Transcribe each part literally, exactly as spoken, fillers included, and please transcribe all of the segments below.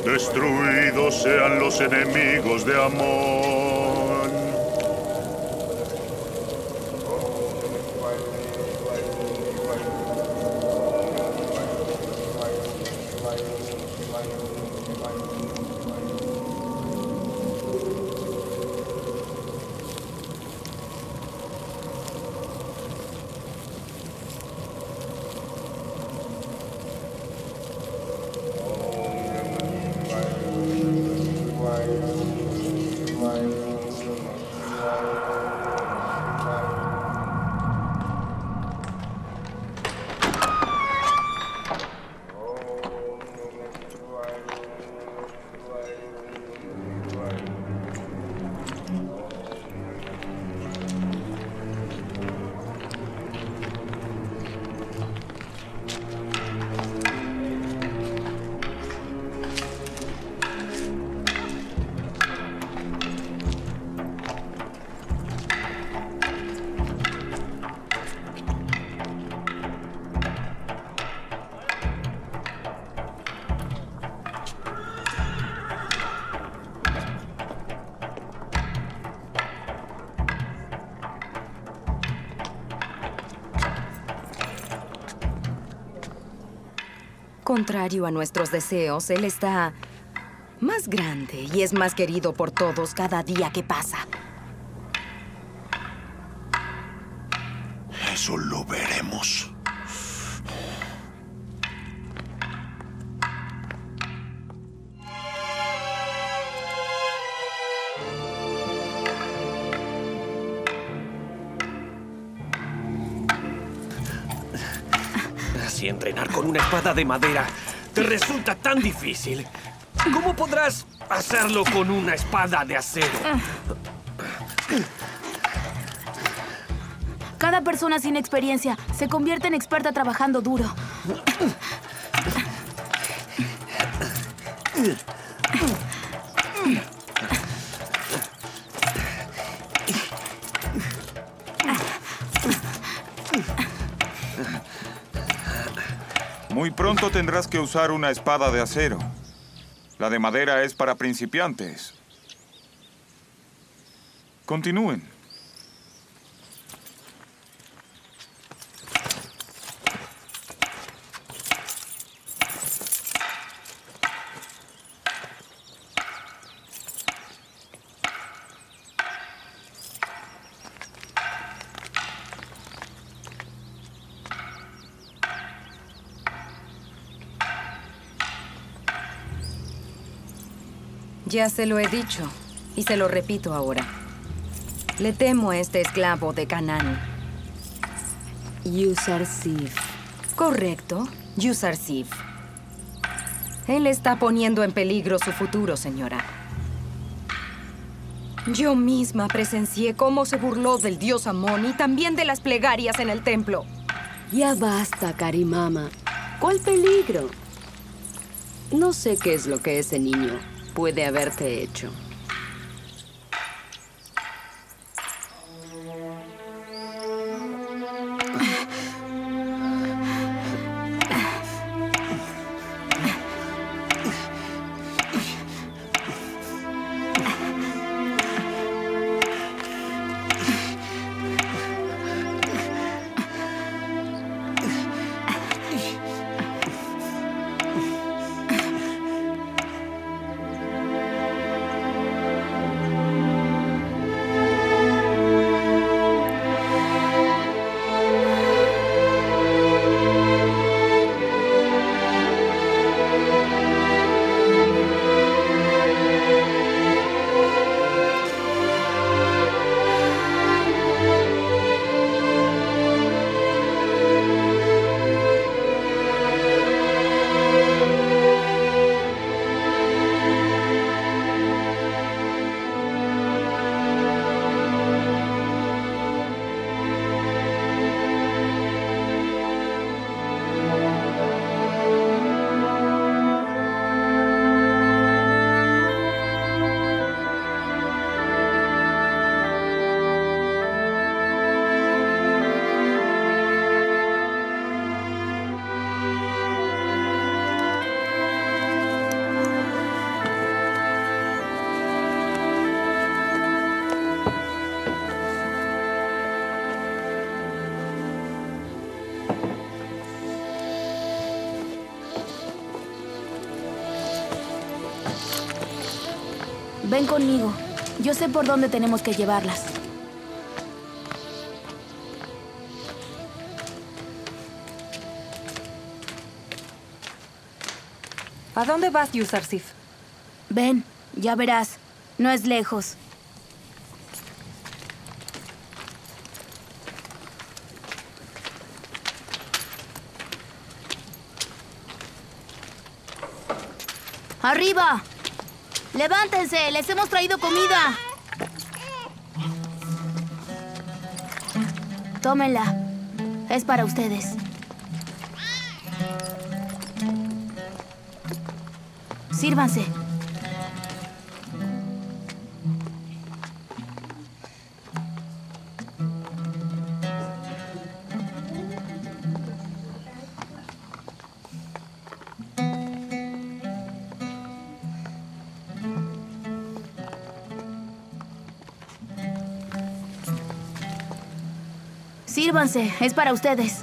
Destruidos sean los enemigos de Amón. Contrario a nuestros deseos, él está más grande y es más querido por todos cada día que pasa. Eso lo veremos. Si entrenar con una espada de madera te resulta tan difícil, ¿cómo podrás hacerlo con una espada de acero? Cada persona sin experiencia se convierte en experta trabajando duro. Muy pronto tendrás que usar una espada de acero. La de madera es para principiantes. Continúen. Ya se lo he dicho, y se lo repito ahora. Le temo a este esclavo de Canaán. Yuzarsif. Correcto, Yuzarsif. Él está poniendo en peligro su futuro, señora. Yo misma presencié cómo se burló del dios Amón y también de las plegarias en el templo. Ya basta, Karimama. ¿Cuál peligro? No sé qué es lo que ese niño puede haberte hecho. Ven conmigo. Yo sé por dónde tenemos que llevarlas. ¿A dónde vas, Yuzarsif? Ven, ya verás. No es lejos. ¡Arriba! ¡Levántense! ¡Les hemos traído comida! Tómenla. Es para ustedes. Sírvanse. Sírvanse, es para ustedes.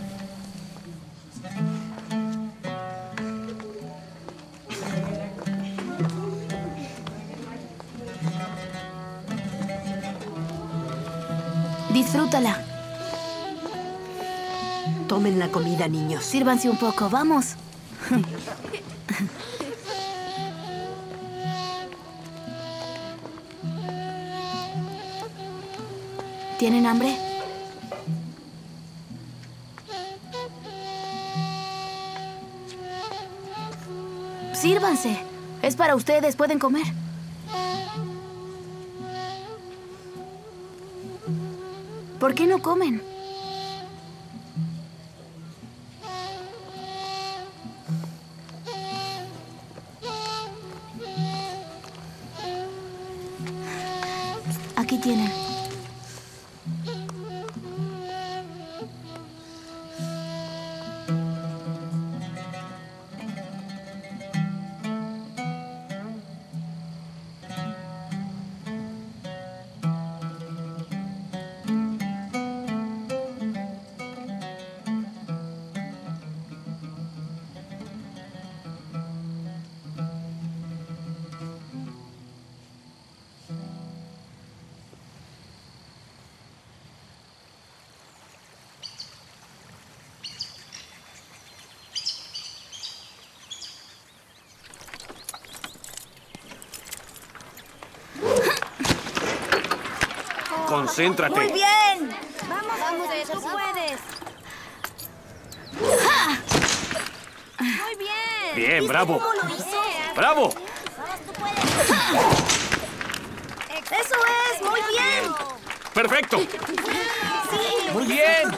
Disfrútala. Tomen la comida, niños. Sírvanse un poco, vamos. ¿Tienen hambre? Sírvanse. Es para ustedes, pueden comer. ¿Por qué no comen? Aquí tienen. Concéntrate. Muy bien. Vamos, vamos, tú puedes. Muy bien. Bien, bravo. ¿Cómo lo hizo? ¡Bravo! Vamos, tú puedes. Eso es, muy bien. ¡Perfecto! Sí. ¡Muy bien!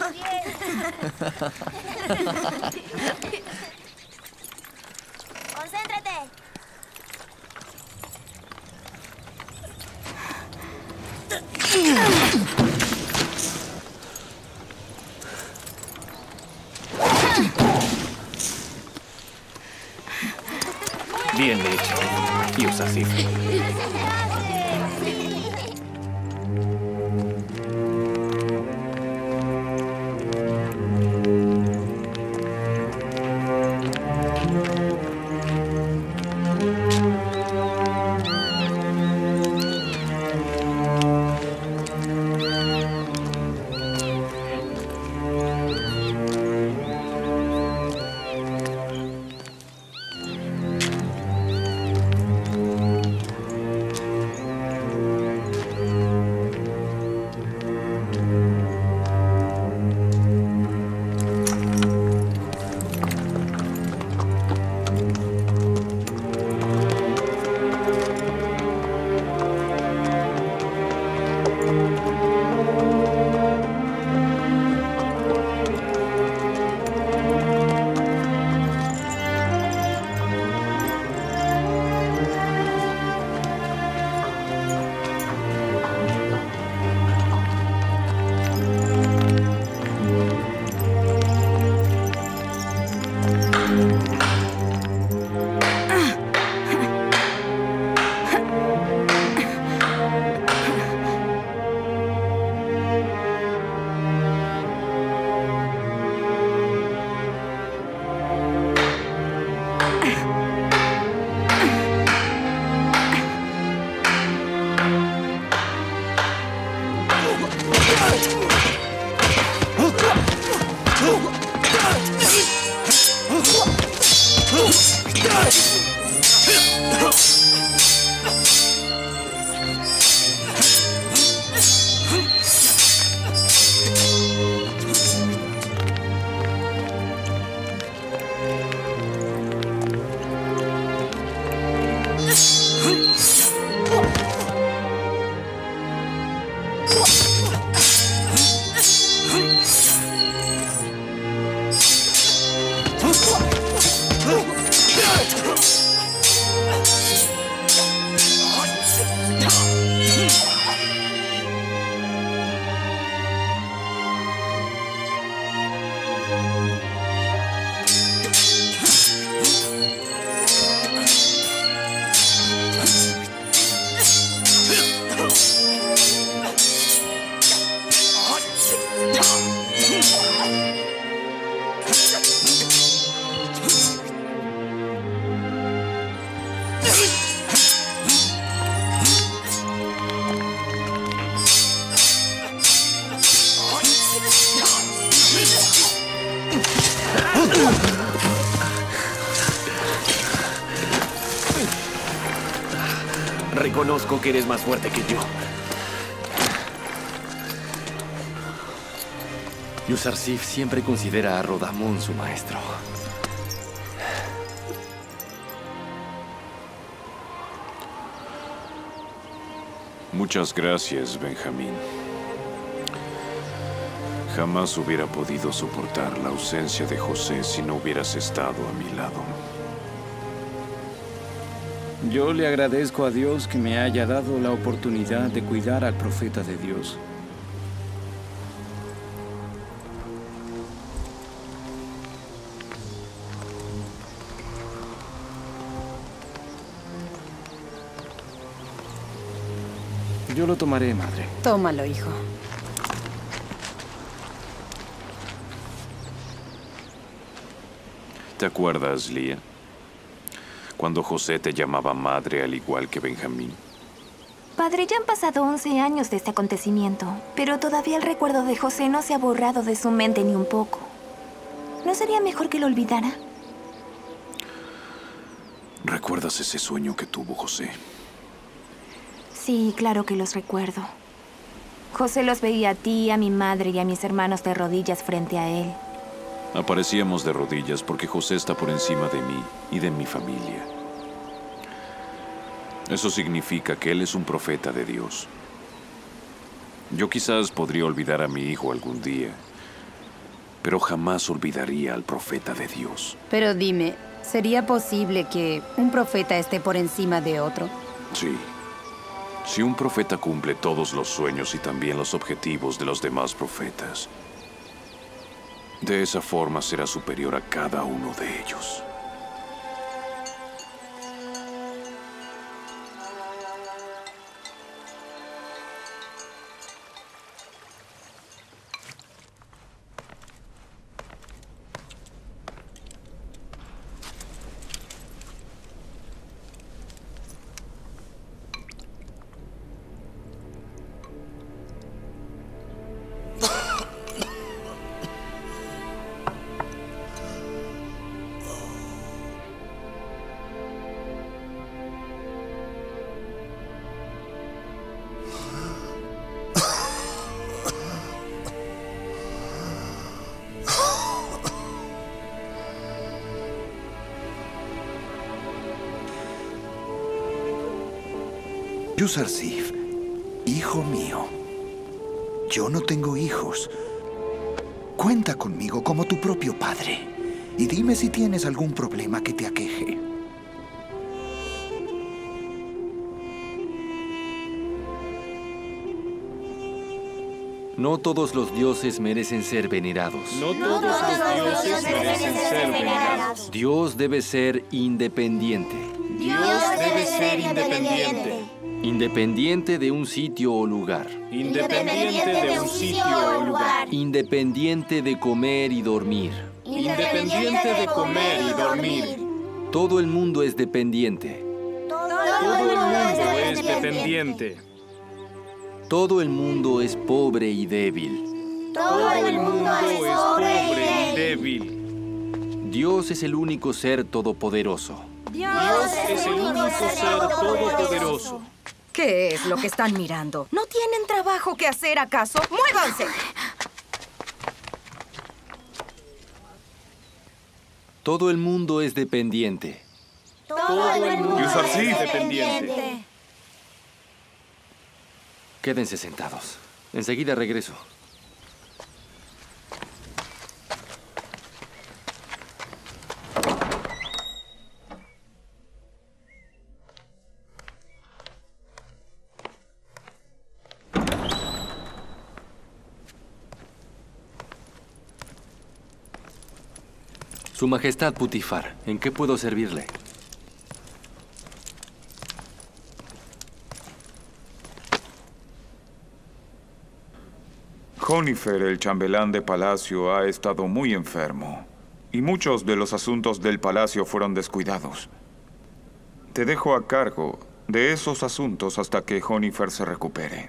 Concéntrate. Bien hecho, Yuzarsif. Reconozco que eres más fuerte que yo. Yuzarsif siempre considera a Rodamón su maestro. Muchas gracias, Benjamín. Jamás hubiera podido soportar la ausencia de José si no hubieras estado a mi lado. Yo le agradezco a Dios que me haya dado la oportunidad de cuidar al profeta de Dios. Yo lo tomaré, madre. Tómalo, hijo. ¿Te acuerdas, Lía? Cuando José te llamaba madre al igual que Benjamín. Padre, ya han pasado once años de este acontecimiento, pero todavía el recuerdo de José no se ha borrado de su mente ni un poco. ¿No sería mejor que lo olvidara? ¿Recuerdas ese sueño que tuvo José? Sí, claro que los recuerdo. José los veía a ti, a mi madre y a mis hermanos de rodillas frente a él. Aparecíamos de rodillas porque José está por encima de mí y de mi familia. Eso significa que él es un profeta de Dios. Yo quizás podría olvidar a mi hijo algún día, pero jamás olvidaría al profeta de Dios. Pero dime, ¿sería posible que un profeta esté por encima de otro? Sí. Si un profeta cumple todos los sueños y también los objetivos de los demás profetas, de esa forma será superior a cada uno de ellos. Yuzarsif, hijo mío, yo no tengo hijos. Cuenta conmigo como tu propio padre y dime si tienes algún problema que te aqueje. No todos los dioses merecen ser venerados. No todos los dioses merecen ser venerados. Dios debe ser independiente. Dios debe ser independiente. Independiente de un sitio o lugar. Independiente de un sitio o lugar. Independiente de comer y dormir. Independiente de comer y dormir. Todo el mundo es dependiente. Todo el mundo es dependiente. Todo el mundo es pobre y débil. Todo el mundo es pobre y débil. Dios es el único ser todopoderoso. Dios, Dios es el único ser todopoderoso. ¿Qué es lo que están mirando? ¿No tienen trabajo que hacer, acaso? ¡Muévanse! Todo el mundo es dependiente. Todo el mundo Yuzarsif. es dependiente. Quédense sentados. Enseguida regreso. Su Majestad Putifar, ¿en qué puedo servirle? Jonifer, el chambelán de palacio, ha estado muy enfermo. Y muchos de los asuntos del palacio fueron descuidados. Te dejo a cargo de esos asuntos hasta que Jonifer se recupere.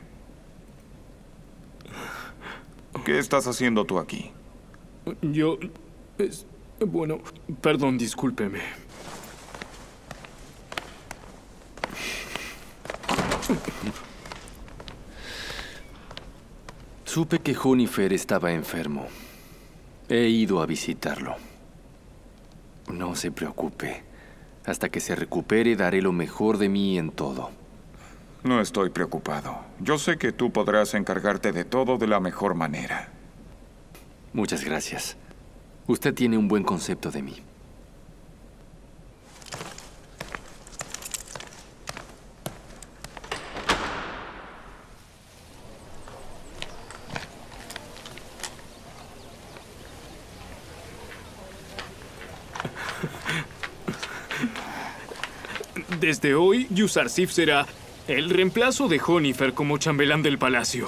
¿Qué estás haciendo tú aquí? Yo... Es, bueno, perdón, discúlpeme. Supe que Jonifer estaba enfermo. He ido a visitarlo. No se preocupe. Hasta que se recupere, daré lo mejor de mí en todo. No estoy preocupado. Yo sé que tú podrás encargarte de todo de la mejor manera. Muchas gracias. Usted tiene un buen concepto de mí. Desde hoy, Yuzarsif será el reemplazo de Jonifer como chambelán del palacio.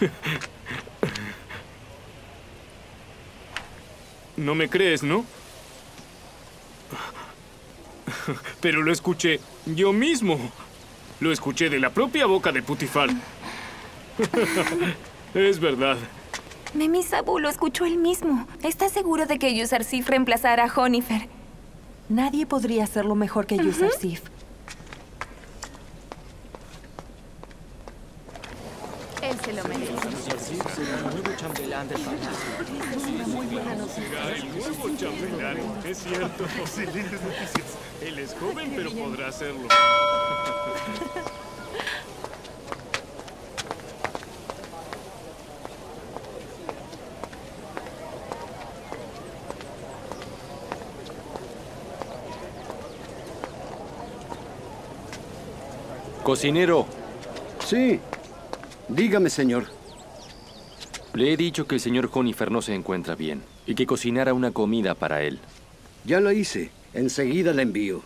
No me crees, ¿no? Pero lo escuché yo mismo. Lo escuché de la propia boca de Putifar. Es verdad. Memisabu lo escuchó él mismo. ¿Está seguro de que Yuzarsif reemplazará a Jonifer? Nadie podría hacerlo mejor que Yuzarsif. Él se lo merece. Será el nuevo chambelán del palacio. Será el nuevo chambelán, es cierto. Excelentes noticias. Él es joven, pero podrá hacerlo. Cocinero. Sí. Dígame, señor. Le he dicho que el señor Jonifer no se encuentra bien y que cocinara una comida para él. Ya lo hice. Enseguida la envío.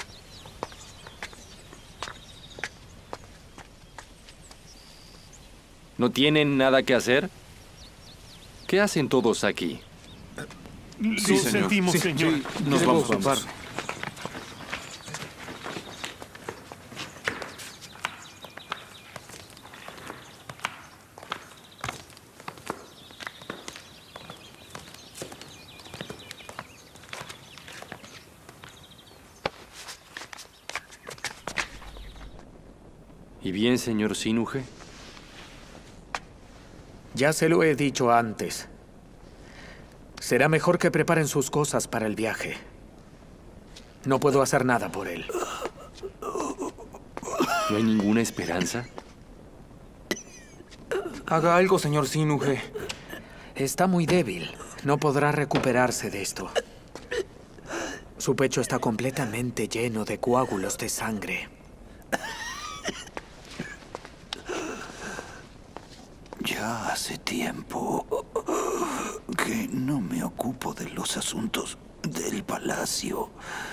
¿No tienen nada que hacer? ¿Qué hacen todos aquí? Sí, Lo señor. sentimos, sí, señor. Sí, nos vamos, vamos. ¿Y bien, señor Sinuhe? Ya se lo he dicho antes. Será mejor que preparen sus cosas para el viaje. No puedo hacer nada por él. ¿No hay ninguna esperanza? Haga algo, señor Sinuhe. Está muy débil. No podrá recuperarse de esto. Su pecho está completamente lleno de coágulos de sangre. Ya hace tiempo que no me ocupo de los asuntos del palacio.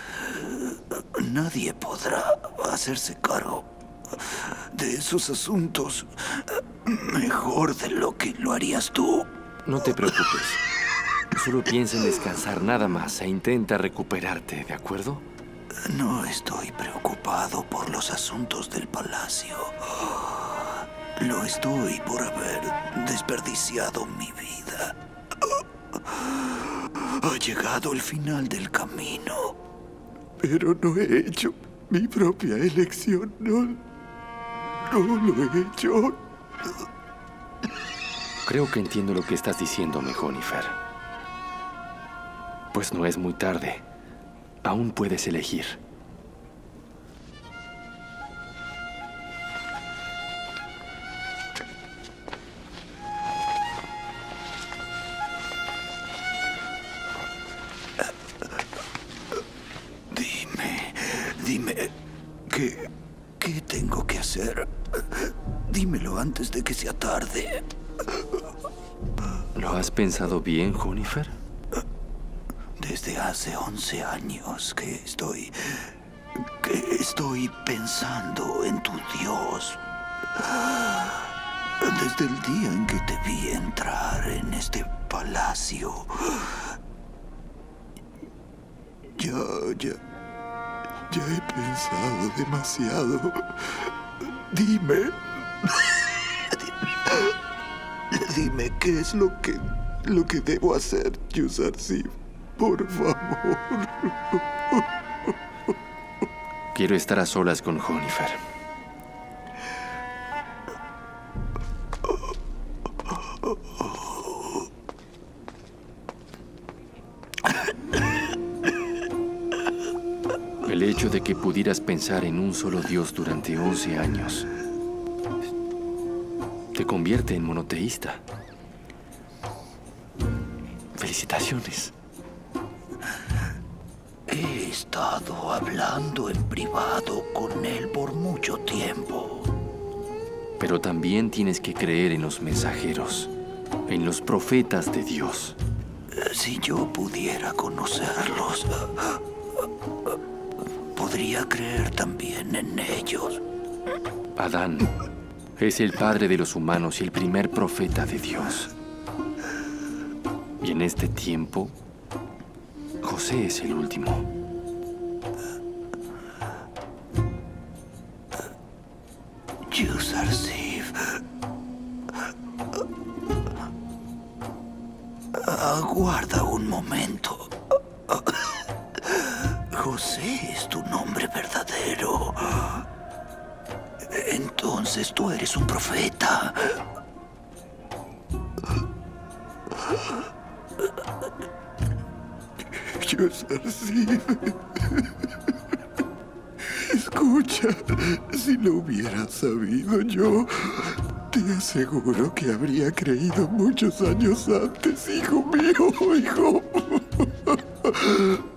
Nadie podrá hacerse cargo de esos asuntos mejor de lo que lo harías tú. No te preocupes. Solo piensa en descansar nada más e intenta recuperarte, ¿de acuerdo? No estoy preocupado por los asuntos del palacio. Lo estoy por haber desperdiciado mi vida. Ha llegado el final del camino. Pero no he hecho mi propia elección. No, no lo he hecho. Creo que entiendo lo que estás diciéndome, Jonifer. Pues no es muy tarde. Aún puedes elegir. Dime, dime, ¿qué, qué tengo que hacer? Dímelo antes de que sea tarde. ¿Lo has pensado bien, Jonifer? Desde hace once años que estoy... que estoy pensando en tu Dios. Desde el día en que te vi entrar en este palacio. Ya, ya... ya he pensado demasiado. Dime... Dime qué es lo que... lo que debo hacer, Yuzarsif. Por favor. Quiero estar a solas con Jonifer. El hecho de que pudieras pensar en un solo Dios durante once años te convierte en monoteísta. Felicitaciones. He estado hablando en privado con él por mucho tiempo. Pero también tienes que creer en los mensajeros, en los profetas de Dios. Si yo pudiera conocerlos, podría creer también en ellos. Adán es el padre de los humanos y el primer profeta de Dios. Y en este tiempo, José es el último. Yuzarsif. Aguarda un momento. José es tu nombre verdadero. Entonces tú eres un profeta. Yuzarsif. Escucha, si lo hubiera sabido yo, te aseguro que habría creído muchos años antes, hijo mío, hijo.